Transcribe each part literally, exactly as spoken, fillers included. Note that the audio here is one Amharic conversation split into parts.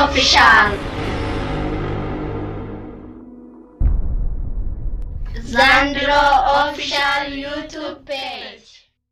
Official Zandro Official YouTube page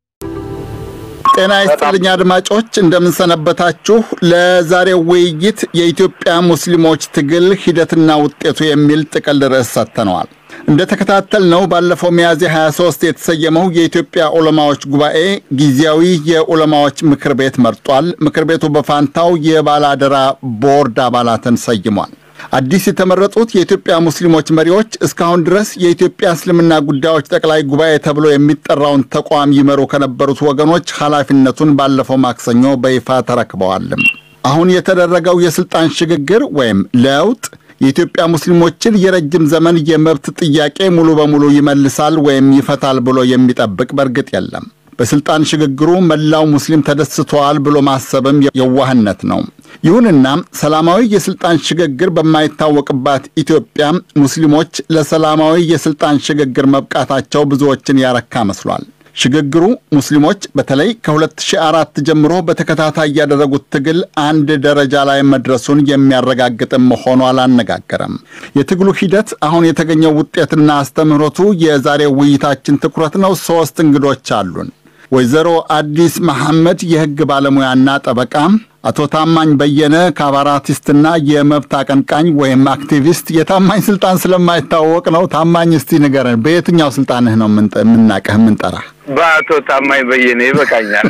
ጤና ይስጥልኝ አድማጮች እንደምን ሰነበታችሁ ለዛሬው ውይይት የኢትዮጵያ ሙስሊሞች ትግል ሂደትና ውጤቱ የሚል ጥቅል ርዕስ ሰጥተናል እንደተከታተልነው ባለፈው ሚያዝያ ሃያ ሶስት የተሰየመው የኢትዮጵያ ዑለማዎች ጉባኤ ጊዜያዊ የዑለማዎች ምክር ቤት መርጧል ምክር ቤቱ በፋንታው የባላደራ ቦርድ አባላትን ሰይሟል አዲስ የተመረጡት የኢትዮጵያ ሙስሊሞች መሪዎች እስካሁን ድረስ የኢትዮጵያ እስልምና ጉዳዮች ጠቅላይ ጉባኤ ተብሎ የሚጠራውን ተቋም ይመሩ ከነበሩት ወገኖች ኃላፊነቱን ባለፈው ማክሰኞ በይፋ ተረክበዋል አሁን የተደረገው የስልጣን ሽግግር ወይም ለውጥ የኢትዮጵያ ሙስሊሞችን የረጅም ዘመን የመብት ጥያቄ ሙሉ በሙሉ ይመልሳል ወይም ይፈታል ብሎ የሚጠብቅ በርግጥ የለም በስልጣን ሽግግሩ መላው ሙስሊም ተደስቷል ብሎ ማሰብም የዋህነት ነው ይሁንና ሰላማዊ የስልጣን ሽግግር በማይታወቅባት ኢትዮጵያ ሙስሊሞች ለሰላማዊ የስልጣን ሽግግር መብቃታቸው ብዙዎችን ያረካ መስሏል ሽግግሩ ሙስሊሞች በተለይ ከ2004 ጀምሮ በተከታታይ ያደረጉት ትግል አንድ ደረጃ ላይ መድረሱን የሚያረጋግጥም ሆኖ አላነጋገረም የትግሉ ሂደት አሁን የተገኘው ውጤትና አስተምህሮቱ የዛሬው ውይይታችን ትኩረት ነው ሶስት እንግዶች አሉን ወይዘሮ አዲስ መሐመድ የህግ ባለሙያና ጠበቃ አቶ ታማኝ በየነ ካባራቲስትና የመብት አቀንቃኝ ወይም አክቲቪስት የታማኝ ስልጣን ስለማይታወቅ ነው ታማኝ እስቲ ንገረን በየትኛው ስልጣንህ ነው ምንናቀህ ምንጠራ ባቶ ታማኝ በየነ ይበቃኛል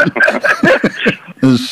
እሺ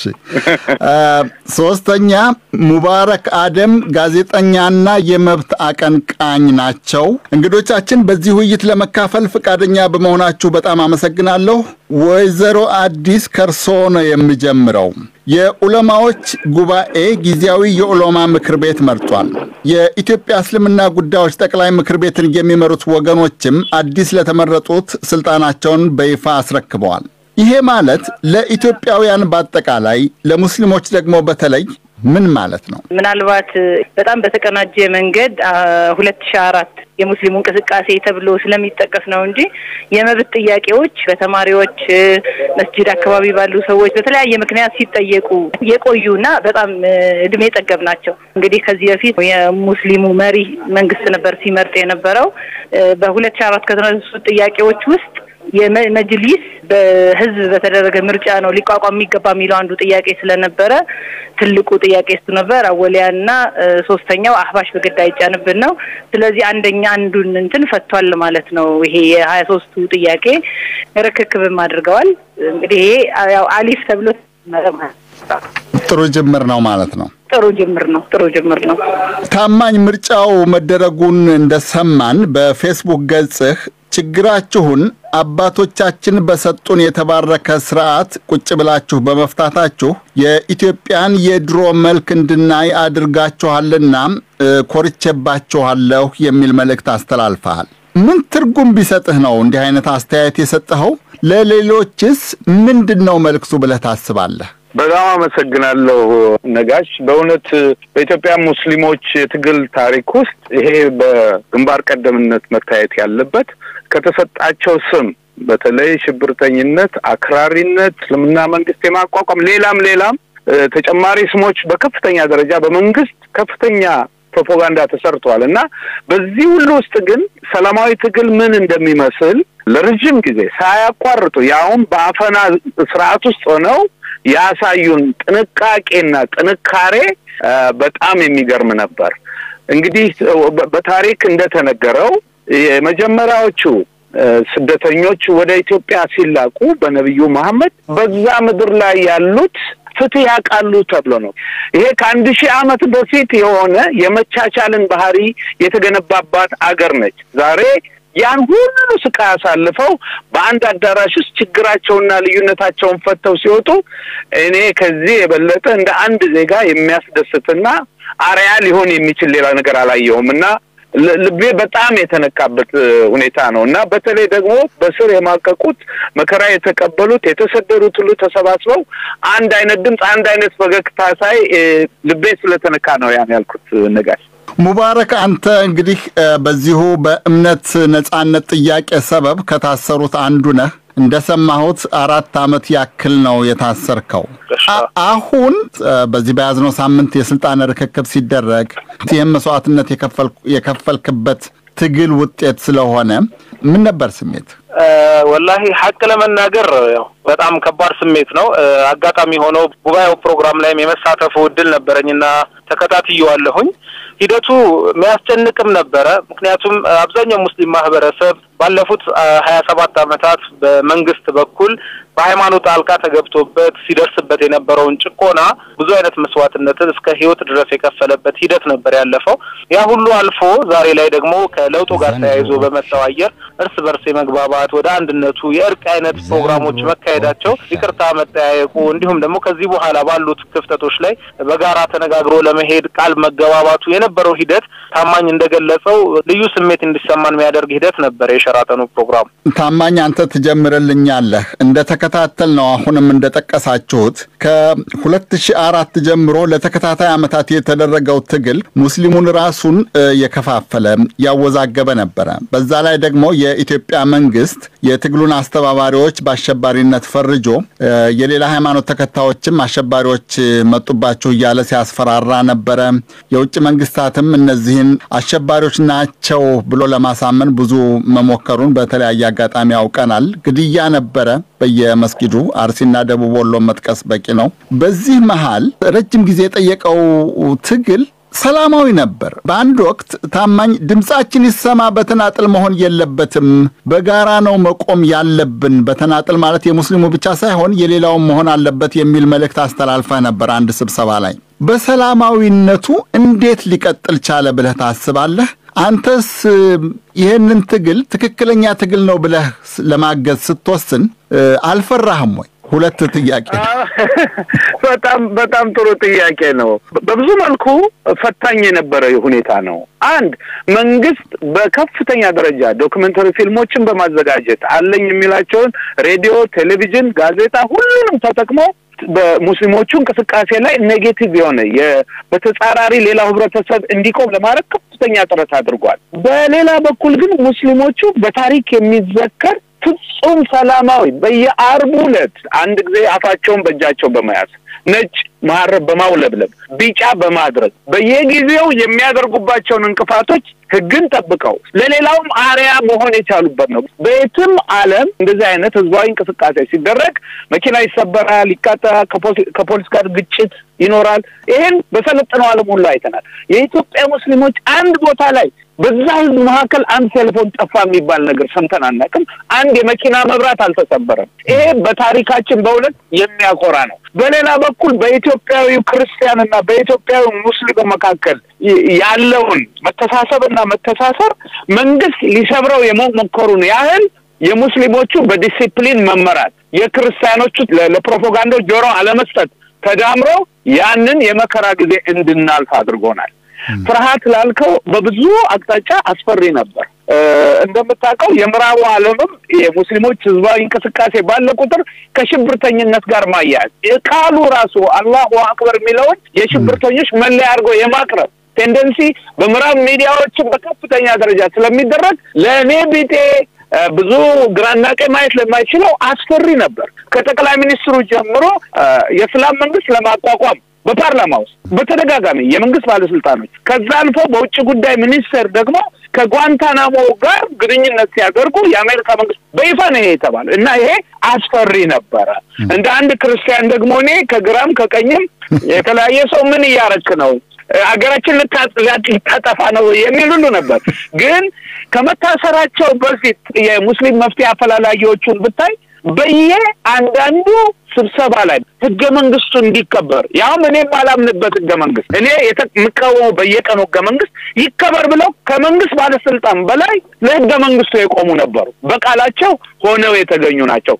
ሶስተኛ ሙባረክ አደም ጋዜጠኛና የመብት አቀንቃኝ ናቸው እንግዶቻችን በዚህ ውይይት ለመካፈል ፍቃደኛ በመሆናችሁ በጣም አመሰግናለሁ ወይዘሮ አዲስ ከርሶ ነው የሚጀምረው የዑለማዎች ጉባኤ ጊዜያዊ የዑለማ ምክር ቤት መርጧል የኢትዮጵያ እስልምና ጉዳዮች ጠቅላይ ምክር ቤትን የሚመሩት ወገኖችም አዲስ ለተመረጡት ስልጣናቸውን በይፋ አስረክበዋል ይሄ ማለት ለኢትዮጵያውያን በአጠቃላይ ለሙስሊሞች ደግሞ በተለይ ምን ማለት ነው ምናልባት በጣም በተቀናጀ መንገድ ሁለት ሺህ አራት የሙስሊሙ እንቅስቃሴ ተብሎ ስለሚጠቀስ ነው እንጂ የመብት ጥያቄዎች በተማሪዎች መስጂድ አካባቢ ባሉ ሰዎች በተለያየ ምክንያት ሲጠየቁ የቆዩና በጣም እድሜ ጠገብ ናቸው እንግዲህ ከዚህ በፊት የሙስሊሙ መሪ መንግስት ነበር ሲመርጥ የነበረው በሁለት ሺህ አራት ከተነሱ ጥያቄዎች ውስጥ የመጅሊስ በህዝብ በተደረገ ምርጫ ነው ሊቋቋም የሚገባ የሚለው አንዱ ጥያቄ ስለነበረ ትልቁ ጥያቄ እሱ ነበር አወሊያና ሶስተኛው አህባሽ በግድ አይጫንብን ነው ስለዚህ አንደኛ አንዱን እንትን ፈቷል ማለት ነው ይሄ የ23ቱ ጥያቄ ርክክብም አድርገዋል እንግዲህ ያው አሊፍ ተብሎ ጥሩ ጅምር ነው ማለት ነው ጥሩ ጅምር ነው ጥሩ ጅምር ነው ታማኝ ምርጫው መደረጉን እንደሰማን በፌስቡክ ገጽህ ችግራችሁን አባቶቻችን በሰጡን የተባረከ ስርዓት ቁጭ ብላችሁ በመፍታታችሁ የኢትዮጵያን የድሮ መልክ እንድናይ አድርጋችኋልና ኮርቼባችኋለሁ የሚል መልእክት አስተላልፈሃል ምን ትርጉም ቢሰጥህ ነው እንዲህ አይነት አስተያየት የሰጠኸው ለሌሎችስ ምንድነው መልእክቱ ብለህ ታስባለህ በጣም አመሰግናለሁ ነጋሽ በእውነት በኢትዮጵያ ሙስሊሞች የትግል ታሪክ ውስጥ ይሄ በግንባር ቀደምነት መታየት ያለበት ከተሰጣቸው ስም በተለይ ሽብርተኝነት አክራሪነት እስልምና መንግስት የማቋቋም ሌላም ሌላም ተጨማሪ ስሞች በከፍተኛ ደረጃ በመንግስት ከፍተኛ ፕሮፓጋንዳ ተሰርቷልና በዚህ ሁሉ ውስጥ ግን ሰላማዊ ትግል ምን እንደሚመስል ለረጅም ጊዜ ሳያቋርጡ ያውም በአፈና ስርዓት ውስጥ ሆነው ያሳዩን ጥንቃቄና ጥንካሬ በጣም የሚገርም ነበር እንግዲህ በታሪክ እንደተነገረው የመጀመሪያዎቹ ስደተኞች ወደ ኢትዮጵያ ሲላቁ በነብዩ መሐመድ በዛ ምድር ላይ ያሉት ፍትህ ያቃሉ ተብሎ ነው ይሄ ከአንድ ሺህ ዓመት በፊት የሆነ የመቻቻልን ባህሪ የተገነባባት አገር ነች ዛሬ ያን ሁሉ ስቃይ አሳልፈው በአንድ አዳራሽ ውስጥ ችግራቸውና ልዩነታቸውን ፈተው ሲወጡ እኔ ከዚህ የበለጠ እንደ አንድ ዜጋ የሚያስደስትና አሪያ ሊሆን የሚችል ሌላ ነገር አላየውምና ልቤ በጣም የተነካበት ሁኔታ ነውና በተለይ ደግሞ በስር የማቀቁት መከራ የተቀበሉት የተሰደሩት ሁሉ ተሰባስበው አንድ አይነት ድምጽ አንድ አይነት ፈገግታ ሳይ ልቤ ስለተነካ ነው ያን ያልኩት ነጋሽ ሙባረክ አንተ እንግዲህ በዚሁ በእምነት ነጻነት ጥያቄ ሰበብ ከታሰሩት አንዱ ነህ እንደሰማሁት አራት አመት ያክል ነው የታሰርከው። አሁን በዚህ በያዝነው ሳምንት የስልጣን ርክክብ ሲደረግ ይህም መስዋዕትነት የከፈልክበት ትግል ውጤት ስለሆነ ምን ነበር ስሜት? ወላሂ ሐቅ ለመናገር በጣም ከባድ ስሜት ነው። አጋጣሚ ሆኖ ጉባኤው ፕሮግራም ላይ የመሳተፉ እድል ነበርኝና ተከታትየዋለሁኝ። ሂደቱ የሚያስጨንቅም ነበር። ምክንያቱም አብዛኛው ሙስሊም ማህበረሰብ ባለፉት ሀያ ሰባት አመታት በመንግስት በኩል በሃይማኖት ጣልቃ ተገብቶበት ሲደርስበት የነበረውን ጭቆና ብዙ አይነት መስዋዕትነትን እስከ ህይወት ድረስ የከፈለበት ሂደት ነበር ያለፈው። ያ ሁሉ አልፎ ዛሬ ላይ ደግሞ ከለውጡ ጋር ተያይዞ በመጣው አየር እርስ በርስ የመግባባት ወደ አንድነቱ የእርቅ አይነት ፕሮግራሞች መካሄዳቸው ይቅርታ መጠያየቁ እንዲሁም ደግሞ ከዚህ በኋላ ባሉት ክፍተቶች ላይ በጋራ ተነጋግሮ ለመሄድ ቃል መገባባቱ የነበረው ሂደት ታማኝ እንደገለጸው ልዩ ስሜት እንዲሰማን የሚያደርግ ሂደት ነበር የሸራተኑ ፕሮግራም። ታማኝ አንተ ትጀምርልኛለህ እንደተከታተል ነው አሁንም እንደጠቀሳችሁት ከሁለት ሺህ አራት ጀምሮ ለተከታታይ አመታት የተደረገው ትግል ሙስሊሙን ራሱን የከፋፈለ ያወዛገበ ነበር። በዛ ላይ ደግሞ የኢትዮጵያ መንግስት የትግሉን አስተባባሪዎች በአሸባሪነት ፈርጆ የሌላ ሃይማኖት ተከታዮችም አሸባሪዎች መጡባቸው እያለ ሲያስፈራራ ነበር። የውጭ መንግስታትም እነዚህን አሸባሪዎች ናቸው ብሎ ለማሳመን ብዙ መሞከሩን በተለያየ አጋጣሚ ያውቀናል። ግድያ ነበረ በየመስጊዱ አርሲና ደቡብ ወሎ መጥቀስ በቂ ነው። በዚህ መሃል ረጅም ጊዜ የጠየቀው ትግል ሰላማዊ ነበር። በአንድ ወቅት ታማኝ ድምጻችን ይሰማ በተናጥል መሆን የለበትም በጋራ ነው መቆም ያለብን በተናጥል ማለት የሙስሊሙ ብቻ ሳይሆን የሌላው መሆን አለበት የሚል መልእክት አስተላልፈ ነበር አንድ ስብሰባ ላይ። በሰላማዊነቱ እንዴት ሊቀጥል ቻለ ብለህ ታስባለህ? አንተስ ይሄንን ትግል ትክክለኛ ትግል ነው ብለህ ለማገዝ ስትወስን አልፈራህም ወይ? ሁለት ጥያቄ። በጣም በጣም ጥሩ ጥያቄ ነው። በብዙ መልኩ ፈታኝ የነበረ ሁኔታ ነው። አንድ መንግስት በከፍተኛ ደረጃ ዶክመንተሪ ፊልሞችን በማዘጋጀት አለኝ የሚላቸውን ሬዲዮ፣ ቴሌቪዥን፣ ጋዜጣ ሁሉንም ተጠቅሞ በሙስሊሞቹ እንቅስቃሴ ላይ ኔጌቲቭ የሆነ በተጻራሪ ሌላው ህብረተሰብ እንዲቆም ለማድረግ ከፍተኛ ጥረት አድርጓል። በሌላ በኩል ግን ሙስሊሞቹ በታሪክ የሚዘከር ፍጹም ሰላማዊ በየአርቡ ዕለት አንድ ጊዜ አፋቸውን በእጃቸው በመያዝ ነጭ ማረብ በማውለብለብ ቢጫ በማድረግ በየጊዜው የሚያደርጉባቸውን እንቅፋቶች ህግን ጠብቀው ለሌላውም አሪያ መሆን የቻሉበት ነው። በየትም ዓለም እንደዚህ አይነት ህዝባዊ እንቅስቃሴ ሲደረግ መኪና ይሰበራል፣ ይቃጠላል፣ ከፖሊስ ጋር ግጭት ይኖራል። ይሄን በሰለጠነው ዓለም ሁሉ አይተናል። የኢትዮጵያ ሙስሊሞች አንድ ቦታ ላይ በዛ ህዝብ መካከል አንድ ቴሌፎን ጠፋ የሚባል ነገር ሰምተን አናውቅም። አንድ የመኪና መብራት አልተሰበረም። ይሄ በታሪካችን በእውነት የሚያኮራ ነው። በሌላ በኩል በኢትዮጵያዊው ክርስቲያንና በኢትዮጵያዊው ሙስሊም መካከል ያለውን መተሳሰብና መተሳሰር መንግስት ሊሰብረው የሞከሩን ያህል የሙስሊሞቹ በዲሲፕሊን መመራት የክርስቲያኖቹ ለፕሮፓጋንዳው ጆሮ አለመስጠት ተዳምሮ ያንን የመከራ ጊዜ እንድናልፍ አድርጎናል። ፍርሃት ላልከው በብዙ አቅጣጫ አስፈሪ ነበር። እንደምታውቀው የምዕራቡ ዓለምም የሙስሊሞች ህዝባዊ እንቅስቃሴ ባለ ቁጥር ከሽብርተኝነት ጋር ማያያዝ ቃሉ ራሱ አላሁ አክበር የሚለውን የሽብርተኞች መለያ አድርጎ የማቅረብ ቴንደንሲ በምዕራብ ሚዲያዎችም በከፍተኛ ደረጃ ስለሚደረግ ለኔ ቢጤ ብዙ ግራና ቀኝ ማየት ለማይችለው አስፈሪ ነበር። ከጠቅላይ ሚኒስትሩ ጀምሮ የእስላም መንግስት ለማቋቋም በፓርላማ ውስጥ በተደጋጋሚ የመንግስት ባለስልጣኖች ከዛ አልፎ በውጭ ጉዳይ ሚኒስቴር ደግሞ ከጓንታናሞ ጋር ግንኙነት ሲያደርጉ የአሜሪካ መንግስት በይፋ ነው የተባለው እና ይሄ አስፈሪ ነበር። እንደ አንድ ክርስቲያን ደግሞ እኔ ከግራም ከቀኝም የተለያየ ሰው ምን ያረክ ነው አገራችን ልታጠፋ ነው የሚል ሁሉ ነበር። ግን ከመታሰራቸው በፊት የሙስሊም መፍትሄ አፈላላጊዎቹን ብታይ በየ አንዳንዱ ስብሰባ ላይ ህገ መንግስቱ እንዲከበር ያው እኔ ባላምንበት ህገ መንግስት እኔ የተመቀወው በየቀኑ ህገ መንግስት ይከበር ብለው ከመንግስት ባለስልጣን በላይ ለህገ መንግስቱ የቆሙ ነበሩ። በቃላቸው ሆነው የተገኙ ናቸው።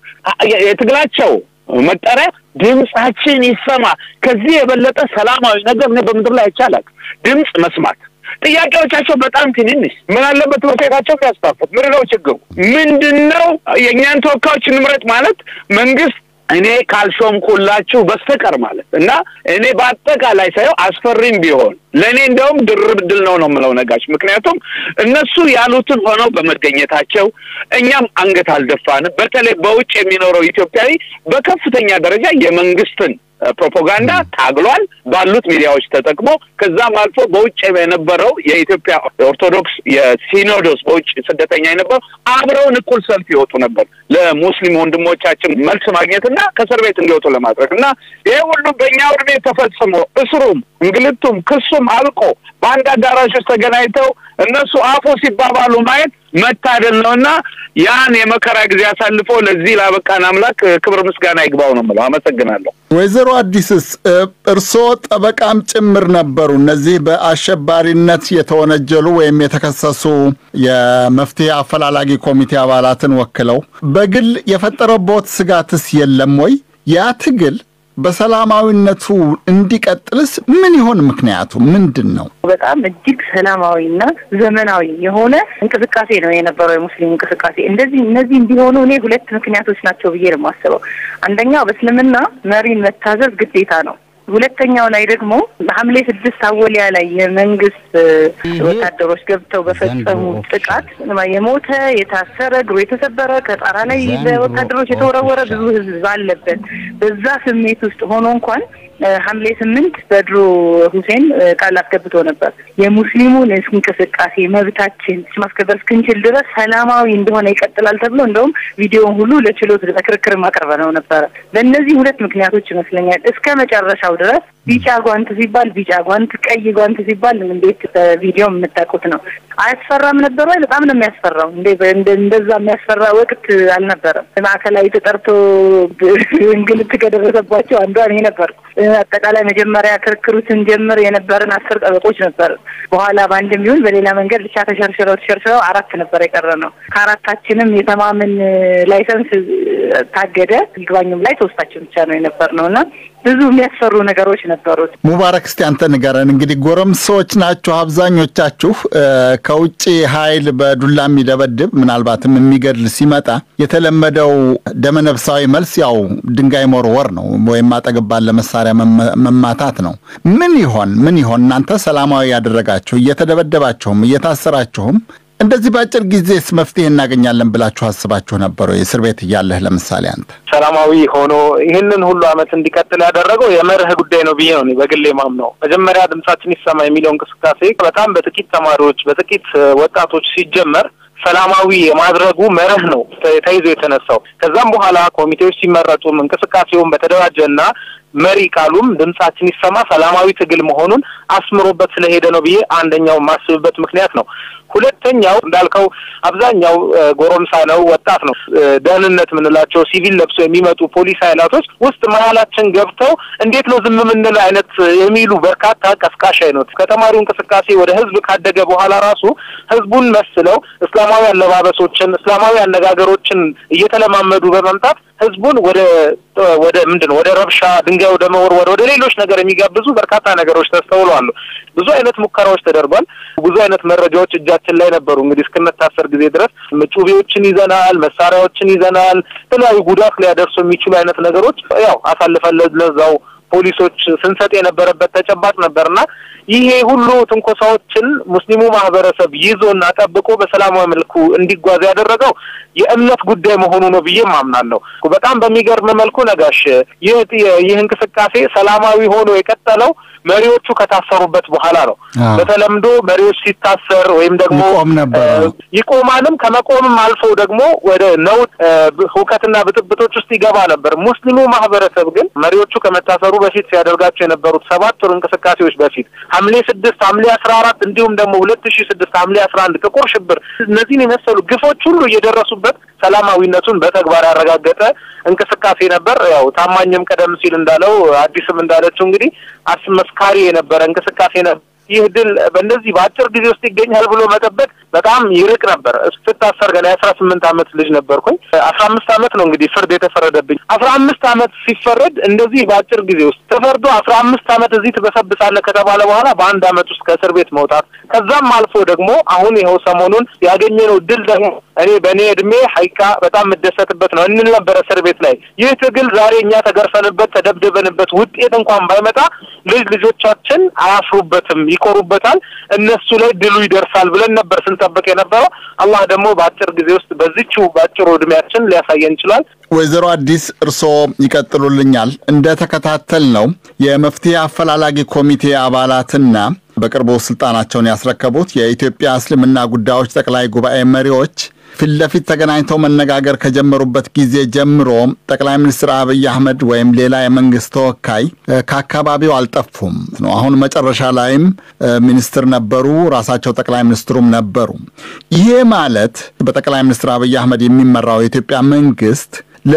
የትግላቸው መጠሪያ ድምጻችን ይሰማ። ከዚህ የበለጠ ሰላማዊ ነገር ነው በምድር ላይ ይቻላል። ድምጽ መስማት ጥያቄዎቻቸው በጣም ትንንሽ ምን አለበት ወጣታቸው ያስታፈት ምንድነው ችግሩ ምንድነው የኛን ተወካዮች ንምረጥ ማለት መንግስት እኔ ካልሾምኩላችሁ በስተቀር ማለት እና እኔ በአጠቃላይ ሳይው አስፈሪም ቢሆን ለኔ እንደውም ድርብ ድል ነው ነው የምለው ነጋሽ ምክንያቱም እነሱ ያሉትን ሆነው በመገኘታቸው እኛም አንገት አልደፋንም በተለይ በውጭ የሚኖረው ኢትዮጵያዊ በከፍተኛ ደረጃ የመንግስትን ፕሮፓጋንዳ ታግሏል ባሉት ሚዲያዎች ተጠቅሞ ከዛም አልፎ በውጭ የነበረው የኢትዮጵያ ኦርቶዶክስ የሲኖዶስ በውጭ ስደተኛ የነበረው አብረውን እኩል ሰልፍ ይወጡ ነበር ለሙስሊም ወንድሞቻችን መልስ ማግኘትና ከእስር ቤት እንዲወጡ ለማድረግና ይሄ ሁሉ በእኛ ወርዴ ተፈጽሞ እስሩም እንግልቱም ክሱም አልቆ በአንድ አዳራሽ ውስጥ ተገናኝተው እነሱ አፎ ሲባባሉ ማየት መታደል ነውና ያን የመከራ ጊዜ አሳልፎ ለዚህ ላበቃን አምላክ ክብር ምስጋና ይግባው ነው ማለት አመሰግናለሁ ወይዘሮ አዲስስ እርሶ ጠበቃም ጭምር ነበሩ እነዚህ በአሸባሪነት የተወነጀሉ ወይም የተከሰሱ የመፍትሄ አፈላላጊ ኮሚቴ አባላትን ወክለው በግል የፈጠረቦት ስጋትስ የለም ወይ ያ ትግል በሰላማዊነቱ እንዲቀጥልስ ምን ይሆን ምክንያቱ ምንድነው በጣም እጅግ ሰላማዊና ዘመናዊ የሆነ እንቅስቃሴ ነው የነበረው የሙስሊም እንቅስቃሴ እንደዚህ እነዚህ እንዲሆኑ እኔ ሁለት ምክንያቶች ናቸው ብዬ ነው ማስበው አንደኛው በእስልምና መሪን መታዘዝ ግዴታ ነው ሁለተኛው ላይ ደግሞ ሐምሌ ስድስት አወሊያ ላይ የመንግስት ወታደሮች ገብተው በፈጸሙ ጥቃት የሞተ የታሰረ ግሩ የተሰበረ ከጣራ ላይ ወታደሮች የተወረወረ ብዙ ህዝብ አለበት በዛ ስሜት ውስጥ ሆኖ እንኳን ሐምሌ ስምንት በድሩ ሁሴን ቃል አስገብቶ ነበር የሙስሊሙን እንቅስቃሴ መብታችን ማስከበር እስክንችል ድረስ ሰላማዊ እንደሆነ ይቀጥላል ተብሎ እንደውም ቪዲዮውን ሁሉ ለችሎት ለክርክር ማቅረበው ነበር በእነዚህ ሁለት ምክንያቶች ይመስለኛል እስከ መጨረሻው ድረስ ቢጫ ጓንት ሲባል ቢጫ ጓንት ቀይ ጓንት ሲባል እንዴት ቪዲዮ የምታውቁት ነው አያስፈራም ነበር ወይ በጣም ነው የሚያስፈራው እንዴ እንደዛ የሚያስፈራ ወቅት አልነበረም ማዕከላዊ ተጠርቶ እንግልት ከደረሰባቸው አንዷ እኔ ነበር አጠቃላይ መጀመሪያ ክርክሩን ጀምር የነበረን አስር ጠበቆች ነበር በኋላ ባንድም ይሁን በሌላ መንገድ ብቻ ተሸርሽረው ተሸርሽረው አራት ነበር የቀረነው ከአራታችንም የተማመን ላይሰንስ ታገደ ይግባኝም ላይ ተወስታችን ብቻ ነው የነበርነውና ብዙ የሚያስፈሩ ነገሮች ነበሩት ሙባረክ እስቲ አንተ ንገረን እንግዲህ ጎረምሶች ናችሁ አብዛኞቻችሁ ከውጪ ኃይል በዱላ የሚደበድብ ምናልባትም የሚገድል ሲመጣ የተለመደው ደመነፍሳዊ መልስ ያው ድንጋይ መወርወር ነው ወይም አጠገባለ መሳሪያ መማታት ነው ምን ይሆን ምን ይሆን እናንተ ሰላማዊ ያደረጋችሁ እየተደበደባችሁም እየታሰራችሁም እንደዚህ ባጭር ጊዜስ መፍትሄ እናገኛለን ብላችሁ አስባችሁ ነበር የእስር ቤት ይያለህ ለምሳሌ አንተ ሰላማዊ ሆኖ ይሄንን ሁሉ አመት እንዲቀጥል ያደረገው የመርህ ጉዳይ ነው ብዬ ነው በግሌ ማምነው መጀመሪያ ድምጻችን ይሰማ የሚለው እንቅስቃሴ በጣም በጥቂት ተማሪዎች በጥቂት ወጣቶች ሲጀመር ሰላማዊ የማድረጉ መርህ ነው ተይዞ የተነሳው ከዛም በኋላ ኮሚቴዎች ሲመረጡ እንቅስቃሴውን በተደራጀና መሪ ቃሉም ድምጻችን ይሰማ ሰላማዊ ትግል መሆኑን አስምሮበት ስለሄደ ነው ብዬ አንደኛው ማስብበት ምክንያት ነው ሁለተኛው እንዳልከው አብዛኛው ጎረምሳ ነው ወጣት ነው ደህንነት ምንላቸው ሲቪል ለብሶ የሚመጡ ፖሊስ ኃይላቶች ውስጥ መሃላችን ገብተው እንዴት ነው ዝም ምንል አይነት የሚሉ በርካታ ቀስቃሽ አይነት ከተማሪው እንቅስቃሴ ወደ ህዝብ ካደገ በኋላ ራሱ ህዝቡን መስለው እስላማዊ አለባበሶችን እስላማዊ አነጋገሮችን እየተለማመዱ በመምጣት ህዝቡን ወደ ወደ ምንድነው ወደ ረብሻ ድንጋይ ወደ መወርወር ወደ ሌሎች ነገር የሚጋብዙ በርካታ ነገሮች ተስተውለዋል ብዙ አይነት ሙከራዎች ተደርጓል ብዙ አይነት መረጃዎች እጃችን ላይ ነበሩ እንግዲህ እስከመታሰር ጊዜ ድረስ ምጩቤዎችን ይዘናል መሳሪያዎችን ይዘናል ተለያዩ ጉዳት ሊያደርሱ የሚችሉ አይነት ነገሮች ያው አሳልፈን ለዛው ፖሊሶች ስንሰጥ የነበረበት ተጨባጭ ነበርና ይሄ ሁሉ ትንኮሳዎችን ሙስሊሙ ማህበረሰብ ይዞና ተጠብቆ በሰላማዊ መልኩ እንዲጓዝ ያደረገው የእምነት ጉዳይ መሆኑ ነው ብዬ ማምናለሁ በጣም በሚገርም መልኩ ነጋሽ ይህ እንቅስቃሴ ሰላማዊ ሆኖ የቀጠለው መሪዎቹ ከታሰሩበት በኋላ ነው በተለምዶ መሪዎች ሲታሰር ወይም ደግሞ ይቆማልም ከመቆምም አልፎ ደግሞ ወደ ነው ሁከትና ብጥብጦች ውስጥ ይገባ ነበር ሙስሊሙ ማህበረሰብ ግን መሪዎቹ ከመታሰሩ በፊት ሲያደርጋቸው የነበሩት ሰባት ወር እንቅስቃሴዎች በፊት ሐምሌ ስድስት ሐምሌ አስራ አራት እንዲሁም ደግሞ ሁለት ሺህ ስድስት ሐምሌ አስራ አንድ ጥቁር ሽብር እነዚህን የመሰሉ ግፎች ሁሉ እየደረሱበት ሰላማዊነቱን በተግባር ያረጋገጠ እንቅስቃሴ ነበር ያው ታማኝም ቀደም ሲል እንዳለው አዲስም እንዳለችው እንግዲህ አስመስካሪ የነበረ እንቅስቃሴ ነበር ይህ ድል በእንደዚህ በአጭር ጊዜ ውስጥ ይገኛል ብሎ መጠበቅ በጣም ይርቅ ነበር። ስታሰር ገና አስራ ስምንት አመት ልጅ ነበርኩኝ። አስራ አምስት አመት ነው እንግዲህ ፍርድ የተፈረደብኝ። አስራ አምስት አመት ሲፈረድ እንደዚህ በአጭር ጊዜ ውስጥ ተፈርዶ አስራ አምስት አመት እዚህ ተበሰብሳለህ ከተባለ በኋላ በአንድ አመት ውስጥ ከእስር ቤት መውጣት ከዛም አልፎ ደግሞ አሁን ይሄው ሰሞኑን ያገኘነው ድል ደግሞ እኔ በኔ እድሜ ሐቂቃ በጣም መደሰትበት ነው እንል ነበር እስር ቤት ላይ። ይህ ትግል ዛሬ እኛ ተገርፈንበት ተደብድበንበት ውጤት እንኳን ባይመጣ ልጅ ልጆቻችን አያፍሩበትም፣ ይኮሩበታል፣ እነሱ ላይ ድሉ ይደርሳል ብለን ነበር ስንጠብቅ የነበረው። አላህ ደግሞ በአጭር ጊዜ ውስጥ በዚህው በአጭሩ እድሜያችን ሊያሳየን ይችላል። ወይዘሮ አዲስ እርሶ ይቀጥሉልኛል። እንደ ተከታተል ነው የመፍትሄ አፈላላጊ ኮሚቴ አባላትና በቅርቡ ስልጣናቸውን ያስረከቡት የኢትዮጵያ እስልምና ጉዳዮች ጠቅላይ ጉባኤ መሪዎች ፊት ለፊት ተገናኝተው መነጋገር ከጀመሩበት ጊዜ ጀምሮ ጠቅላይ ሚኒስትር አብይ አህመድ ወይም ሌላ የመንግስት ተወካይ ከአካባቢው አልጠፉም ነው። አሁን መጨረሻ ላይም ሚኒስትር ነበሩ፣ ራሳቸው ጠቅላይ ሚኒስትሩም ነበሩ። ይሄ ማለት በጠቅላይ ሚኒስትር አብይ አህመድ የሚመራው የኢትዮጵያ መንግስት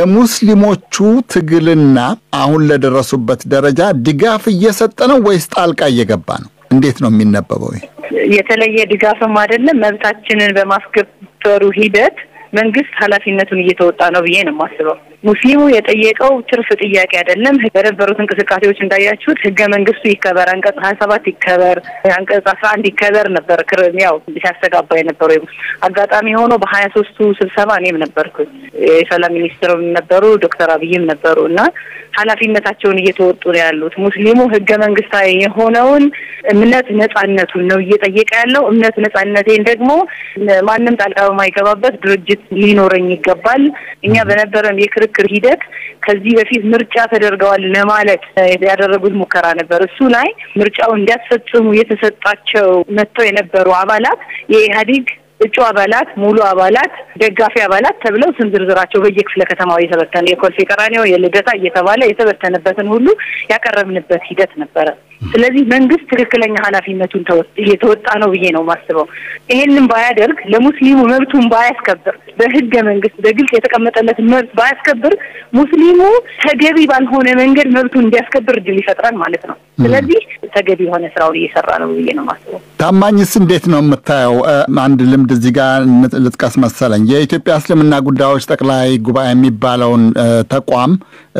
ለሙስሊሞቹ ትግልና አሁን ለደረሱበት ደረጃ ድጋፍ እየሰጠ ነው ወይስ ጣልቃ እየገባ ነው? እንዴት ነው የሚነበበው? የተለየ ድጋፍም አይደለም። መብታችንን በማስከበሩ ሂደት መንግስት ኃላፊነቱን እየተወጣ ነው ብዬ ነው የማስበው። ሙስሊሙ የጠየቀው ትርፍ ጥያቄ አይደለም። በነበሩት እንቅስቃሴዎች እንዳያችሁት ህገ መንግስቱ ይከበር፣ አንቀጽ ሀያ ሰባት ይከበር፣ አንቀጽ አስራ አንድ ይከበር ነበር ክርሚያው ሲያስተጋባ የነበረው። አጋጣሚ ሆኖ በሀያ ሶስቱ ስብሰባ እኔም ነበርኩ፣ የሰላም ሚኒስትሩም ነበሩ፣ ዶክተር አብይም ነበሩ እና ኃላፊነታቸውን እየተወጡ ነው ያሉት። ሙስሊሙ ህገ መንግስታዊ የሆነውን እምነት ነጻነቱን ነው እየጠየቀ ያለው። እምነት ነጻነቴን ደግሞ ማንም ጣልቃ በማይገባበት ድርጅት ሊኖረኝ ይገባል። እኛ በነበረን የክርክር ሂደት ከዚህ በፊት ምርጫ ተደርገዋል ለማለት ያደረጉት ሙከራ ነበር። እሱ ላይ ምርጫው እንዲያስፈጽሙ የተሰጣቸው መጥተው የነበሩ አባላት የኢህአዴግ እጩ አባላት፣ ሙሉ አባላት፣ ደጋፊ አባላት ተብለው ስም ዝርዝራቸው በየክፍለ ከተማው የተበተነ የኮልፌ ቀራኒዮ የልደታ እየተባለ የተበተነበትን ሁሉ ያቀረብንበት ሂደት ነበረ። ስለዚህ መንግስት ትክክለኛ ኃላፊነቱን እየተወጣ ነው ብዬ ነው ማስበው። ይሄንን ባያደርግ ለሙስሊሙ መብቱን ባያስከብር በህገ መንግስት በግልጽ የተቀመጠለት መብት ባያስከብር ሙስሊሙ ተገቢ ባልሆነ መንገድ መብቱን እንዲያስከብር እድል ይፈጥራል ማለት ነው። ስለዚህ ተገቢ የሆነ ስራውን እየሰራ ነው ብዬ ነው ማስበው። ታማኝስ እንዴት ነው የምታየው? አንድ ልምድ እዚህ ጋር ልጥቀስ መሰለኝ። የኢትዮጵያ እስልምና ጉዳዮች ጠቅላይ ጉባኤ የሚባለውን ተቋም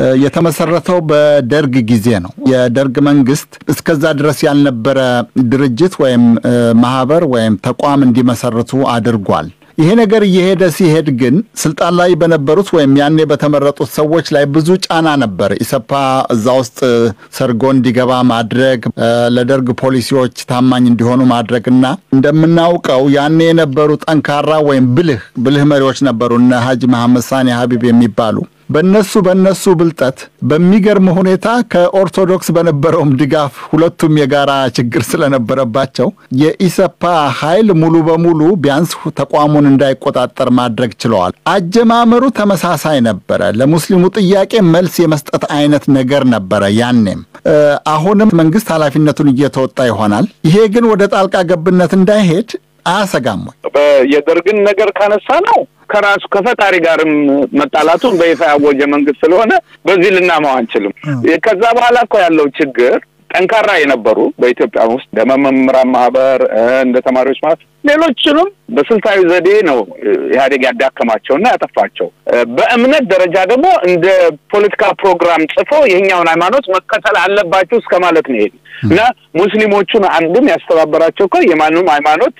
የተመሰረተው በደርግ ጊዜ ነው። የደርግ መንግስት እስከዛ ድረስ ያልነበረ ድርጅት ወይም ማህበር ወይም ተቋም እንዲመሰርቱ አድርጓል። ይሄ ነገር እየሄደ ሲሄድ ግን ስልጣን ላይ በነበሩት ወይም ያኔ በተመረጡት ሰዎች ላይ ብዙ ጫና ነበር። ኢሰፓ እዛ ውስጥ ሰርጎ እንዲገባ ማድረግ፣ ለደርግ ፖሊሲዎች ታማኝ እንዲሆኑ ማድረግና እንደምናውቀው ያኔ የነበሩ ጠንካራ ወይም ብልህ ብልህ መሪዎች ነበሩ እነ ሀጂ መሐመድ ሳኒ ሀቢብ የሚባሉ። በነሱ በነሱ ብልጠት በሚገርም ሁኔታ ከኦርቶዶክስ በነበረውም ድጋፍ ሁለቱም የጋራ ችግር ስለነበረባቸው የኢሰፓ ኃይል ሙሉ በሙሉ ቢያንስ ተቋሙን እንዳይቆጣጠር ማድረግ ችለዋል። አጀማመሩ ተመሳሳይ ነበረ። ለሙስሊሙ ጥያቄ መልስ የመስጠት አይነት ነገር ነበረ ያኔም። አሁንም መንግስት ኃላፊነቱን እየተወጣ ይሆናል። ይሄ ግን ወደ ጣልቃ ገብነት እንዳይሄድ አያሰጋም ወይ? የደርግን ነገር ካነሳ ነው ከራሱ ከፈጣሪ ጋርም መጣላቱን በይፋ ያወጀ መንግስት ስለሆነ በዚህ ልናማው አንችልም። ከዛ በኋላ እኮ ያለው ችግር ጠንካራ የነበሩ በኢትዮጵያ ውስጥ ደመመምራን ማህበር እንደ ተማሪዎች ማለት ሌሎችንም በስልታዊ ዘዴ ነው ኢህአዴግ ያዳከማቸውና ያጠፋቸው። በእምነት ደረጃ ደግሞ እንደ ፖለቲካ ፕሮግራም ጽፎ የኛውን ሃይማኖት መከተል አለባችሁ እስከማለት ነው ይሄ እና ሙስሊሞቹን አንዱም ያስተባበራቸው እኮ የማንንም ሃይማኖት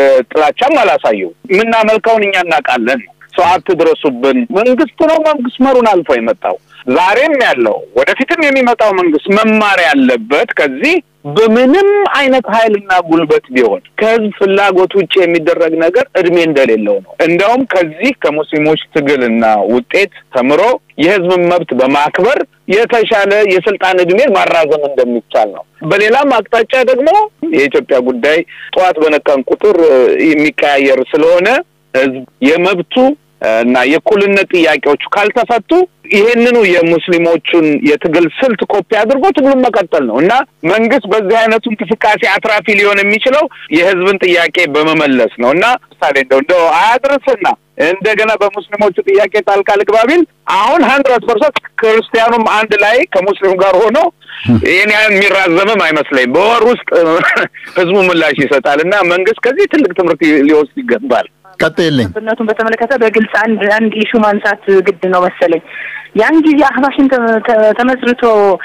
ጥላቻም አላሳየው። ምናመልከውን እኛ እናውቃለን። ሰዓት ድረሱብን መንግስት ነው መንግስት መሩን አልፎ የመጣው ዛሬም ያለው ወደፊትም የሚመጣው መንግስት መማር ያለበት ከዚህ በምንም አይነት ኃይልና ጉልበት ቢሆን ከህዝብ ፍላጎት ውጪ የሚደረግ ነገር እድሜ እንደሌለው ነው። እንደውም ከዚህ ከሙስሊሞች ትግልና ውጤት ተምሮ የህዝብ መብት በማክበር የተሻለ የስልጣን እድሜ ማራዘም እንደሚቻል ነው። በሌላም አቅጣጫ ደግሞ የኢትዮጵያ ጉዳይ ጧት በነቀን ቁጥር የሚቀያየር ስለሆነ ህዝብ የመብቱ እና የኩልነት ጥያቄዎቹ ካልተፈቱ ይሄንኑ የሙስሊሞቹን የትግል ስልት ኮፒ አድርጎ ትግሉን መቀጠል ነው እና መንግስት በዚህ አይነቱ እንቅስቃሴ አትራፊ ሊሆን የሚችለው የህዝብን ጥያቄ በመመለስ ነው እና ሳሌ እንደው እንደው አያድርስና እንደገና በሙስሊሞቹ ጥያቄ ጣልቃ ልግባቢል አሁን መቶ ፐርሰንት ክርስቲያኑም አንድ ላይ ከሙስሊሙ ጋር ሆኖ የኔ ያን የሚራዘምም አይመስለኝም በወር ውስጥ ህዝቡ ምላሽ ይሰጣልና መንግስት ከዚህ ትልቅ ትምህርት ሊወስድ ይገባል ቀጥልኝ በእነቱም በተመለከተ በግልጽ አንድ አንድ ኢሹ ማንሳት ግድ ነው መሰለኝ ያን ጊዜ አህባሽን ተመስርቶ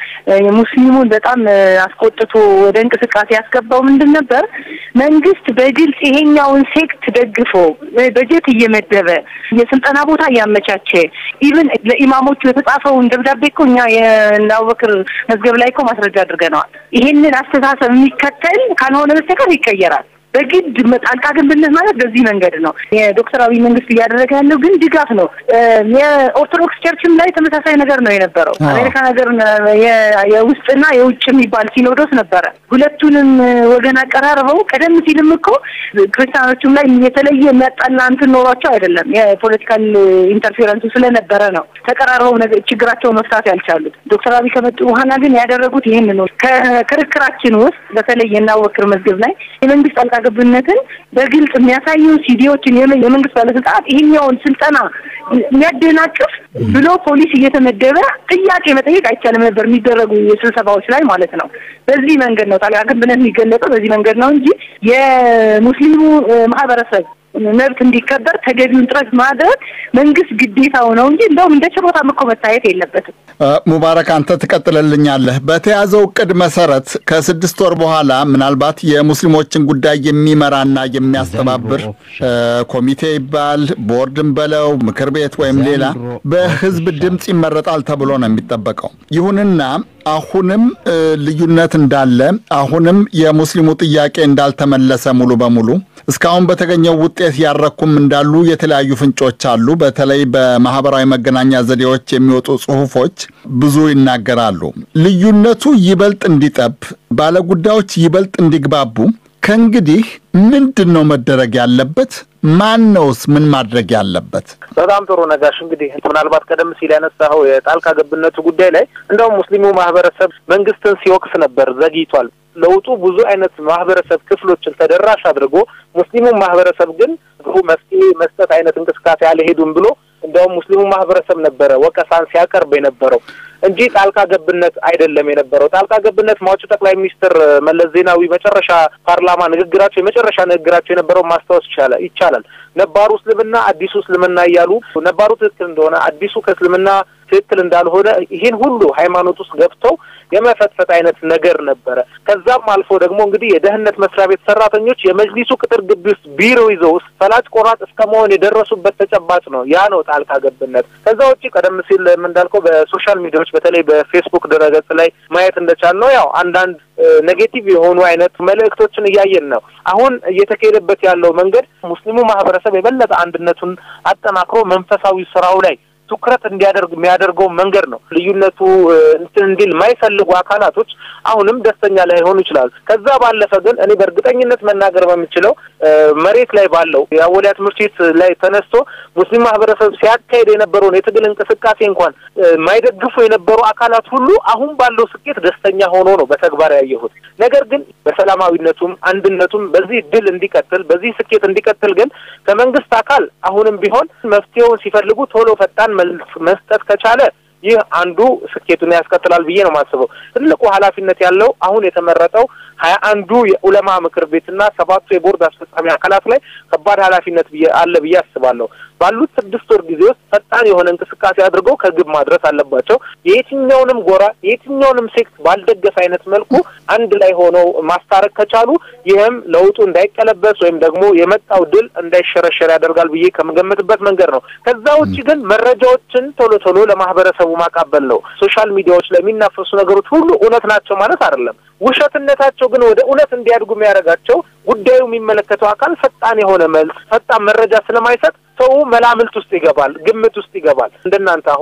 ሙስሊሙን በጣም አስቆጥቶ ወደ እንቅስቃሴ ያስገባው ምንድን ነበር መንግስት በግልጽ ይሄኛውን ሴክት ደግፎ በጀት እየመደበ የስልጣና ቦታ ያመቻቸ ኢቭን ለኢማሞቹ የተጻፈውን ደብዳቤ እኮ እኛ የናወክር መዝገብ ላይ እኮ ማስረጃ አድርገናል ይሄንን አስተሳሰብ የሚከተል ካልሆነ በስተቀር ይቀየራል በግድ ጣልቃ ገብነት ማለት በዚህ መንገድ ነው የዶክተር አብይ መንግስት እያደረገ ያለው ግን ድጋፍ ነው የኦርቶዶክስ ቸርችም ላይ ተመሳሳይ ነገር ነው የነበረው አሜሪካ ነገር የውስጥና የውጭ የሚባል ሲኖዶስ ነበረ ሁለቱንም ወገን አቀራርበው ቀደም ሲልም እኮ ክርስቲያኖቹም ላይ የተለየ የሚያጣላ እንትን ኖሯቸው አይደለም የፖለቲካል ኢንተርፌረንስ ስለነበረ ነው ተቀራርበው ችግራቸውን መፍታት ያልቻሉት ዶክተር አብይ ከመጡ በኋላ ግን ያደረጉት ይሄን ነው ከክርክራችን ውስጥ በተለይ የናወክር መዝገብ ላይ የመንግስት ጣልቃ ገብነትን በግልጽ የሚያሳዩ ሲዲዎችን የመንግስት ባለስልጣናት ይሄኛውን ስልጣና የሚያደናቅፍ ብሎ ፖሊስ እየተመደበ ጥያቄ መጠየቅ አይቻልም ነበር የሚደረጉ የስብሰባዎች ላይ ማለት ነው በዚህ መንገድ ነው ጣልቃ ገብነት የሚገለጸው በዚህ መንገድ ነው እንጂ የሙስሊሙ ማህበረሰብ መብት እንዲከበር ተገቢውን ጥረት ማድረግ መንግስት ግዴታው ነው እንጂ እንደውም እንደ ችሮታ መኮ መታየት የለበትም ሙባረክ አንተ ተቀጥለልኛለህ በተያዘው ቅድ መሰረት ከስድስት ወር በኋላ ምናልባት የሙስሊሞችን ጉዳይ የሚመራና የሚያስተባብር ኮሚቴ ይባል ቦርድን በለው ምክር ቤት ወይም ሌላ በህዝብ ድምጽ ይመረጣል ተብሎ ነው የሚጠበቀው ይሁንና አሁንም ልዩነት እንዳለ አሁንም የሙስሊሙ ጥያቄ እንዳልተመለሰ ሙሉ በሙሉ እስካሁን በተገኘው ውጤት ያረኩም እንዳሉ የተለያዩ ፍንጮች አሉ በተለይ በማህበራዊ መገናኛ ዘዴዎች የሚወጡ ጽሁፎች ብዙ ይናገራሉ ልዩነቱ ይበልጥ እንዲጠብ ባለጉዳዮች ይበልጥ እንዲግባቡ ከእንግዲህ ምንድነው መደረግ ያለበት ማን ነውስ ምን ማድረግ ያለበት በጣም ጥሩ ነጋሽ እንግዲህ ምናልባት ቀደም ሲል ያነሳው የጣልቃ ገብነቱ ጉዳይ ላይ እንደው ሙስሊሙ ማህበረሰብ መንግስትን ሲወቅስ ነበር ዘግይቷል ለውጡ ብዙ አይነት ማህበረሰብ ክፍሎችን ተደራሽ አድርጎ ሙስሊሙ ማህበረሰብ ግን መፍትሄ መስጠት አይነት እንቅስቃሴ አልሄዱም ብሎ እንደው ሙስሊሙ ማህበረሰብ ነበር ወቀሳን ሲያቀርብ የነበረው እንጂ ጣልቃ ገብነት አይደለም የነበረው ጣልቃ ገብነት ማውጭ ጠቅላይ ሚኒስትር መለስ ዜናዊ መጨረሻ ፓርላማ ንግግራቸው የመጨረሻ ንግግራቸው የነበረው ማስታወስ ይቻላል ይቻላል ነባሩ እስልምና አዲሱ እስልምና ያያሉ ነባሩ ትክክል እንደሆነ አዲሱ ከእስልምና ትክክል እንዳልሆነ ይሄን ሁሉ ሃይማኖት ውስጥ ገብተው የመፈትፈት አይነት ነገር ነበር ከዛም አልፎ ደግሞ እንግዲህ የደህንነት መስሪያ ቤት ሰራተኞች የመጅሊሱ ቅጥር ግቢ ውስጥ ቢሮ ይዘው ፈላጭ ቆራጥ እስከመሆን የደረሱበት ተጨባጭ ነው ያ ነው ጣልቃ ገብነት ከዛ ውጪ ቀደም ሲል እንዳልከው በሶሻል ሚዲያዎች በተለይ በፌስቡክ ድረገጽ ላይ ማየት እንደቻልነው ያው አንዳንድ ኔጌቲቭ የሆኑ አይነት መልእክቶችን ያያየን ነው አሁን እየተከለበት ያለው መንገድ ሙስሊሙ ማህበረሰብ የበለጠ አንድነቱን አጠናክሮ መንፈሳዊ ስራው ላይ ትኩረት እንዲያደርግ የሚያደርገው መንገድ ነው ልዩነቱ እንዲል ማይፈልጉ አካላቶች አሁንም ደስተኛ ላይሆኑ ይችላል ከዛ ባለፈ ግን እኔ በእርግጠኝነት መናገር በሚችለው መሬት ላይ ባለው ያወሊያ ትምህርት ቤት ላይ ተነስቶ ሙስሊም ማህበረሰብ ሲያካሄድ የነበረው የትግል እንቅስቃሴ እንኳን ማይደግፉ የነበሩ አካላት ሁሉ አሁን ባለው ስኬት ደስተኛ ሆኖ ነው በተግባር ያየሁት ነገር ግን በሰላማዊነቱም አንድነቱም በዚህ ድል እንዲቀጥል በዚህ ስኬት እንዲቀጥል ግን ከመንግስት አካል አሁንም ቢሆን መፍትሄውን ሲፈልጉ ቶሎ ፈጣን መስጠት ከቻለ ይህ አንዱ ስኬቱን ያስከትላል ብዬ ነው ማስበው ትልቁ ኃላፊነት ያለው አሁን የተመረጠው ሀያ አንዱ የዑለማ ምክር ቤትና ሰባቱ የቦርድ አስፈጻሚ አካላት ላይ ከባድ ኃላፊነት አለ ብዬ አስባለሁ ባሉት ስድስት ወር ጊዜ ውስጥ ፈጣን የሆነ እንቅስቃሴ አድርገው ከግብ ማድረስ አለባቸው የትኛውንም ጎራ የትኛውንም ሴክት ባልደገፍ አይነት መልኩ አንድ ላይ ሆነው ማስታረቅ ከቻሉ ይሄም ለውጡ እንዳይቀለበስ ወይም ደግሞ የመጣው ድል እንዳይሸረሸር ያደርጋል ብዬ ከመገመትበት መንገድ ነው ከዛ ውጪ ግን መረጃዎችን ቶሎ ቶሎ ለማህበረሰቡ ማቃበል ነው ሶሻል ሚዲያዎች ላይ የሚናፈሱ ነገሮች ሁሉ እውነት ናቸው ማለት አይደለም ውሸትነታቸው ግን ወደ እውነት እንዲያድጉ የሚያደርጋቸው ጉዳዩ የሚመለከተው አካል ፈጣን የሆነ መልስ ፈጣን መረጃ ስለማይሰጥ ሰው መላምልት ውስጥ ይገባል ግምት ውስጥ ይገባል እንደናንተ አሁን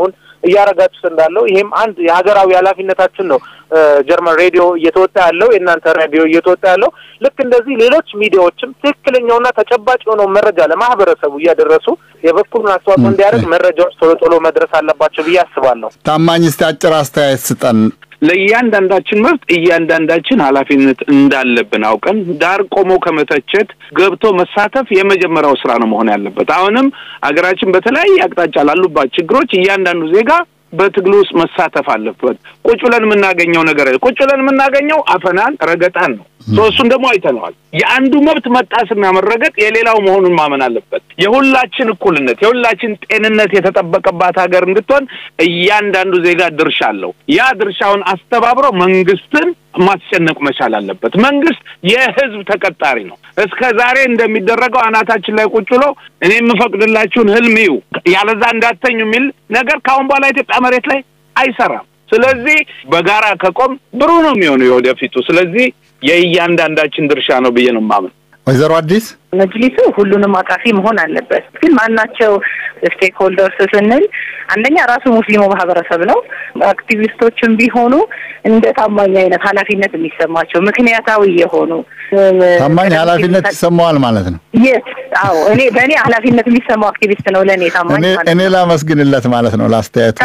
እያረጋችሁ እንዳለው ይሄም አንድ የሀገራዊ ኃላፊነታችን ነው ጀርመን ሬዲዮ እየተወጣ ያለው የእናንተ ሬዲዮ እየተወጣ ያለው ልክ እንደዚህ ሌሎች ሚዲያዎችም ትክክለኛውና ተጨባጭ የሆነው መረጃ ለማህበረሰቡ እያደረሱ የበኩሉን አስተዋጽኦ እንዲያደርግ መረጃዎች ቶሎ ቶሎ መድረስ አለባቸው ብዬ አስባለሁ ታማኝ እስቲ አጭር አስተያየት ስጠን ለእያንዳንዳችን መብት እያንዳንዳችን ኃላፊነት እንዳለብን አውቀን ዳር ቆሞ ከመተቸት ገብቶ መሳተፍ የመጀመሪያው ስራ ነው መሆን ያለበት አሁንም አገራችን በተለያየ አቅጣጫ ላሉባት ችግሮች እያንዳንዱ ዜጋ በትግሉስ መሳተፍ አለበት ቁጭ ብለን የምናገኘው ነገር ቁጭ ብለን የምናገኘው አፈናን ረገጣን ነው ሶስቱን ደግሞ አይተነዋል የአንዱ መብት መጣስና መረገጥ የሌላው መሆኑን ማመን አለበት የሁላችን እኩልነት የሁላችን ጤንነት የተጠበቀባት ሀገር እንድትሆን እያንዳንዱ ዜጋ ድርሻ አለው ያ ድርሻውን አስተባብሮ መንግስትን ማስጨነቅ መቻል አለበት መንግስት የህዝብ ተቀጣሪ ነው እስከ ዛሬ እንደሚደረገው አናታችን ላይ ቁጭ ብሎ እኔ የምፈቅድላችሁን ህልምዩ ያለዛ እንዳተኙ የሚል ነገር ካሁን በኋላ ኢትዮጵያ መሬት ላይ አይሰራም ስለዚህ በጋራ ከቆም ብሩ ነው የሚሆነው ወደፊቱ ስለዚህ የእያንዳንዳችን ድርሻ ነው ብዬ ነው ማመን ወይዘሮ አዲስ መጅሊሱ ሁሉንም አቃፊ መሆን አለበት ግን ማናቸው ስቴክ ሆልደርስ ስንል አንደኛ ራሱ ሙስሊሙ ማህበረሰብ ነው አክቲቪስቶችም ቢሆኑ እንደ ታማኝ አይነት ኃላፊነት የሚሰማቸው ምክንያታዊ የሆኑ ታማኝ ኃላፊነት ይሰማዋል ማለት ነው yes አዎ እኔ በእኔ ኃላፊነት የሚሰማው አክቲቪስት ነው ለኔ ታማኝ ማለት እኔ ላመስግንለት ማለት ነው ላስተያየት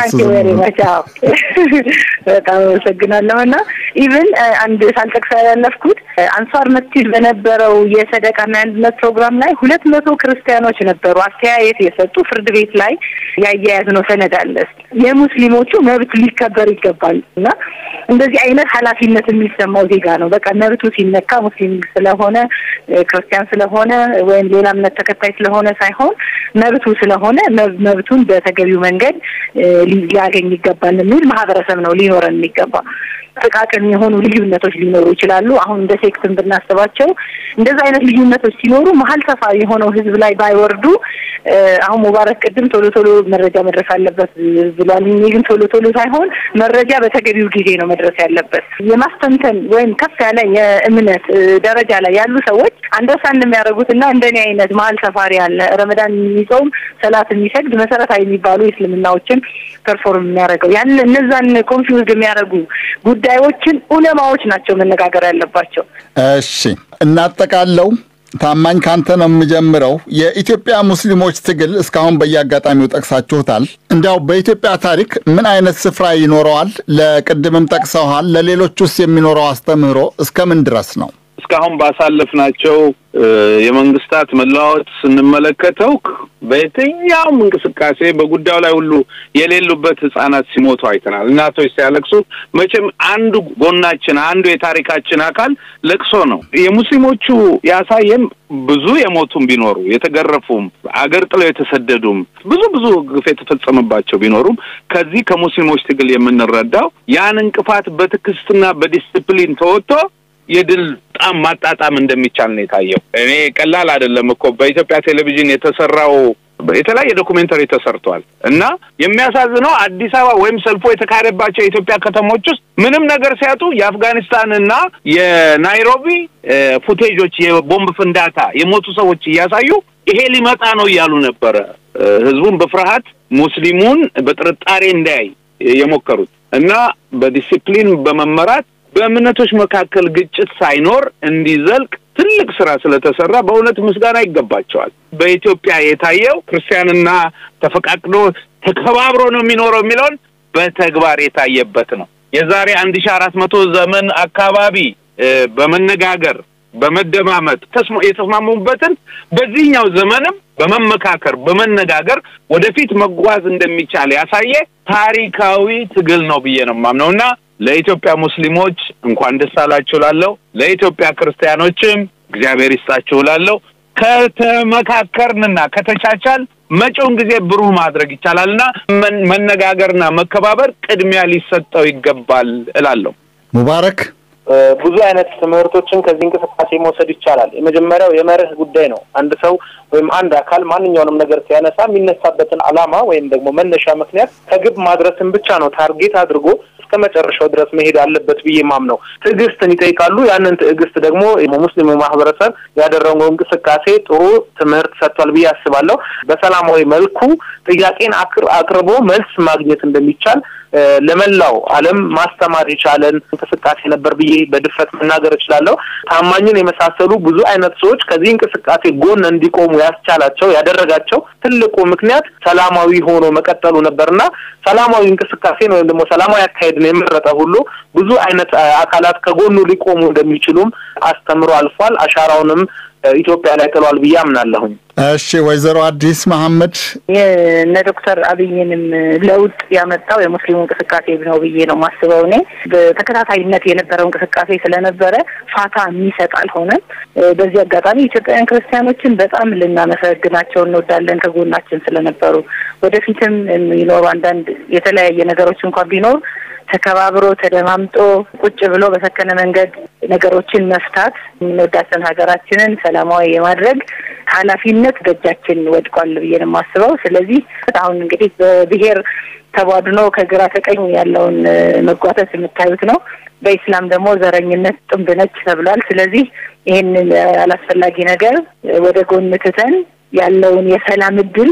በጣም ሰግናለሁና ኢቭን አንድ ሳልጠቅስ ያለፍኩት አንሳር መስጂድ በነበረው የሰደቃና አንድነት ፕሮግራም ላይ ሁለት መቶ ክርስቲያኖች ነበሩ አስተያየት የሰጡ ፍርድ ቤት ላይ ያያያዝነው ሰነድ አለ የሙስሊሞቹ መብት ሊከበር ይገባልና እንደዚህ አይነት ኃላፊነት የሚሰማው ዜጋ ነው በቃ መብቱ ሲነካ ሙስሊም ስለሆነ ክርስቲያን ስለሆነ ወይም ሌላ እምነት ተከታይ ስለሆነ ሳይሆን መብቱ ስለሆነ መብቱን በተገቢው መንገድ ሊያገኝ ይገባል የሚል ማህበረሰብ ነው ሊኖረን የሚገባ ተቃቀም የሆኑ ልዩነቶች ሊኖሩ ይችላሉ አሁን እንደ ሴክትም ብናስባቸው እንደዛ አይነት ልዩነቶች ሲኖሩ መሀል ሰፋሪ የሆነው ህዝብ ላይ ባይወርዱ አሁን ሙባረክ ቅድም ቶሎ ቶሎ መረጃ መድረስ አለበት ብሏል ግን ቶሎ ቶሎ ሳይሆን መረጃ በተገቢው ጊዜ ነው መድረስ ያለበት የማስተንተን ወይም ከፍ ያለ የእምነት ደረጃ ላይ ያሉ ሰዎች አንደርስታንድ የሚያደርጉትና እንደኔ አይነት መሀል ሰፋሪ ያለ ረመዳን የሚጾም ሰላት የሚሰግድ መሰረታዊ የሚባሉ እስልምናዎችን ፐርፎርም የሚያደርገው ያን እነዛን ኮንፊውዝድ የሚያደርጉ ጉዳዮችን ዑለማዎች ናቸው መነጋገር ያለባቸው እሺ እናጠቃለው ታማኝ ካንተ ነው የምጀምረው የኢትዮጵያ ሙስሊሞች ትግል እስካሁን በያጋጣሚው ጠቅሳችሁታል እንዲያው በኢትዮጵያ ታሪክ ምን አይነት ስፍራ ይኖረዋል ለቅድምም ጠቅሰዋል ለሌሎችስ የሚኖረው አስተምህሮ እስከምን ድረስ ነው እስካሁን ባሳለፍናቸው የመንግስታት መላወጥ ስንመለከተው በየትኛው እንቅስቃሴ በጉዳዩ ላይ ሁሉ የሌሉበት ህፃናት ሲሞቱ አይተናል እናቶች ሲያለቅሱ መቼም አንዱ ጎናችን አንዱ የታሪካችን አካል ለቅሶ ነው የሙስሊሞቹ ያሳየም ብዙ የሞቱም ቢኖሩ የተገረፉም አገር ጥለው የተሰደዱም ብዙ ብዙ ግፍ የተፈጸመባቸው ቢኖሩም ከዚህ ከሙስሊሞች ትግል የምንረዳው ያን እንቅፋት በትክስትና በዲሲፕሊን ተወጥቶ የድል ጣም ማጣጣም እንደሚቻል ነው የታየው እኔ ቀላል አይደለም እኮ በኢትዮጵያ ቴሌቪዥን የተሰራው የተለያየ ዶኩሜንተሪ ተሰርቷል እና የሚያሳዝነው አዲስ አበባ ወይም ሰልፎ የተካሄደባቸው የኢትዮጵያ ከተሞች ውስጥ ምንም ነገር ሲያጡ የአፍጋኒስታንና የናይሮቢ ፉቴጆች የቦምብ ፍንዳታ የሞቱ ሰዎች ያሳዩ ይሄ ሊመጣ ነው ይያሉ ነበር ህዝቡን በፍርሃት ሙስሊሙን በጥርጣሬ እንዳይ የሞከሩት እና በዲሲፕሊን በመመራት በእምነቶች መካከል ግጭት ሳይኖር እንዲዘልቅ ትልቅ ስራ ስለተሰራ በእውነት ምስጋና ይገባቸዋል በኢትዮጵያ የታየው ክርስቲያንና ተፈቃቅዶ ተከባብሮ ነው የሚኖረው የሚለውን በተግባር የታየበት ነው የዛሬ አንድ ሺህ አራት መቶ ዘመን አካባቢ በመነጋገር በመደማመጥ ተስሞ የተስማሙበትን በዚህኛው ዘመንም በመመካከር በመነጋገር ወደፊት መጓዝ እንደሚቻል ያሳየ ታሪካዊ ትግል ነው ብዬ ነው ማምነውና ለኢትዮጵያ ሙስሊሞች እንኳን ደስ አላችሁ ላለው ለኢትዮጵያ ክርስቲያኖችም እግዚአብሔር ይስጣችሁ ላለው ከተመካከርንና ከተቻቻል መጪውን ጊዜ ብሩህ ማድረግ ይቻላልና መነጋገርና መከባበር ቅድሚያ ሊሰጠው ይገባል እላለሁ ሙባረክ ብዙ አይነት ትምህርቶችን ከዚህ እንቅስቃሴ መውሰድ ይቻላል። የመጀመሪያው የመርህ ጉዳይ ነው። አንድ ሰው ወይም አንድ አካል ማንኛውንም ነገር ሲያነሳ የሚነሳበትን ዓላማ ወይም ደግሞ መነሻ ምክንያት ከግብ ማድረስን ብቻ ነው ታርጌት አድርጎ እስከመጨረሻው ድረስ መሄድ አለበት ብዬ ማምነው። ትዕግስትን ይጠይቃሉ። ያንን ትዕግስት ደግሞ ሙስሊሙ ማህበረሰብ ያደረገው እንቅስቃሴ ጥሩ ትምህርት ሰጥቷል ብዬ አስባለሁ። በሰላማዊ መልኩ ጥያቄን አቅርቦ መልስ ማግኘት እንደሚቻል ለመላው ዓለም ማስተማር ይቻላል እንቅስቃሴ ነበር ብዬ በድፍረት መናገር እችላለሁ። ታማኝን የመሳሰሉ ብዙ አይነት ሰዎች ከዚህ እንቅስቃሴ ጎን እንዲቆሙ ያስቻላቸው ያደረጋቸው ትልቁ ምክንያት ሰላማዊ ሆኖ መቀጠሉ ነበርና ሰላማዊ እንቅስቃሴ ነው ደግሞ ሰላማዊ አካሄድን የመረጠ ሁሉ ብዙ አይነት አካላት ከጎኑ ሊቆሙ እንደሚችሉም አስተምሮ አልፏል። አሻራውንም ኢትዮጵያ ላይ ጥሏል ብዬ አምናለሁ። እሺ ወይዘሮ አዲስ መሐመድ የነ ዶክተር አብይንም ለውጥ ያመጣው የሙስሊሙ እንቅስቃሴ ነው ብዬ ነው ማስበው። እኔ በተከታታይነት የነበረው እንቅስቃሴ ስለነበረ ፋታ የሚሰጥ አልሆነም። በዚህ አጋጣሚ ኢትዮጵያውያን ክርስቲያኖችን በጣም ልናመሰግናቸው እንወዳለን ከጎናችን ስለነበሩ። ወደፊትም የሚኖሩ አንዳንድ የተለያየ ነገሮች እንኳን ቢኖር ተከባብሮ ተደማምጦ ቁጭ ብሎ በሰከነ መንገድ ነገሮችን መፍታት እንወዳለን። ሀገራችንን ሰላማዊ የማድረግ ኃላፊነት በእጃችን ወድቋል ብዬ ነው ማስበው። ስለዚህ አሁን እንግዲህ በብሔር ተባድኖ ከግራ ተቀኝ ያለውን መጓተት የምታዩት ነው። በእስላም ደግሞ ዘረኝነት ጥንብ ነች ተብሏል። ስለዚህ ይሄንን አላስፈላጊ ነገር ወደ ጎን ትተን ያለውን የሰላም እድል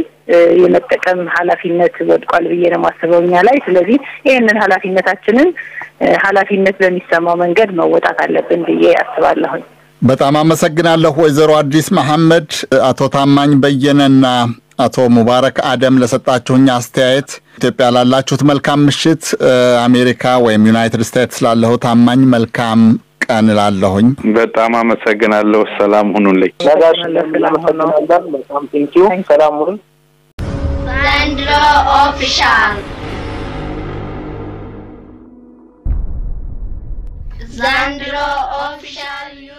የመጠቀም ኃላፊነት ወድቋል ብዬ ነው ማስበው እኛ ላይ። ስለዚህ ይሄንን ኃላፊነታችንን ኃላፊነት በሚሰማው መንገድ መወጣት አለብን ብዬ አስባለሁ። በጣም አመሰግናለሁ ወይዘሮ አዲስ መሐመድ፣ አቶ ታማኝ በየነና አቶ ሙባረክ አደም ለሰጣችሁኝ አስተያየት። ኢትዮጵያ ላላችሁት መልካም ምሽት፣ አሜሪካ ወይም ዩናይትድ ስቴትስ ላለው ታማኝ መልካም ቀን ላለሁኝ። በጣም አመሰግናለሁ። ሰላም ሁኑልኝ። ነጋሽ ለማስተናገድ በጣም ቴንኪው። ሰላም ሁኑ። ዘንድሮ ኦፊሻል ዘንድሮ ኦፊሻል